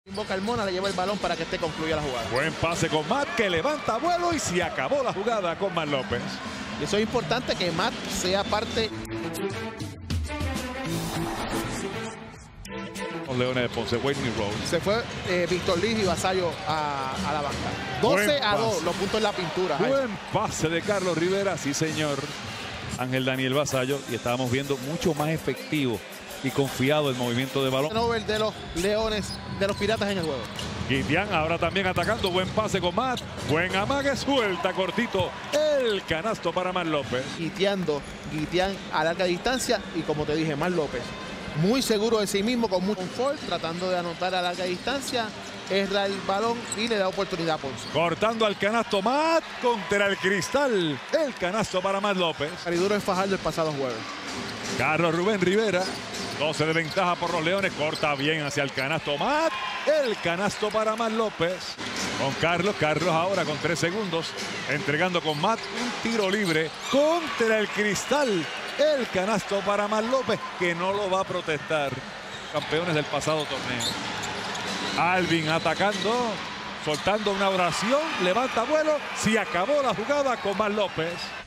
Carmona le lleva el balón para que este concluya la jugada. Buen pase con Matt, que levanta vuelo y se acabó la jugada con Matt López. Y eso es importante, que Matt sea parte. Los Leones de Ponce, Whitney Road. Se fue Víctor Liz y Vasallo a la banca. 12-2 los puntos en la pintura. Buen pase de Carlos Rivera, sí señor. Ángel Daniel Vasallo, y estábamos viendo mucho más efectivo y confiado el movimiento de balón. Over de los Leones, de los Piratas en el juego. Guitián ahora también atacando. Buen pase con Matt. Buen amague, suelta cortito. El canasto para Matt López. Guitián a larga distancia. Y como te dije, Matt López, muy seguro de sí mismo, con mucho confort, tratando de anotar a larga distancia. Erra el balón y le da oportunidad a Ponce. Cortando al canasto Matt contra el cristal. El canasto para Matt López. Cariduro en Fajardo el pasado jueves. Carlos Rubén Rivera. 12 de ventaja por los Leones. Corta bien hacia el canasto Matt. El canasto para Matt López. Con Carlos. Carlos ahora con 3 segundos. Entregando con Matt un tiro libre contra el cristal. El canasto para Matt López, que no lo va a protestar. Campeones del pasado torneo. Alvin atacando. Soltando una oración. Levanta vuelo. Se acabó la jugada con Matt López.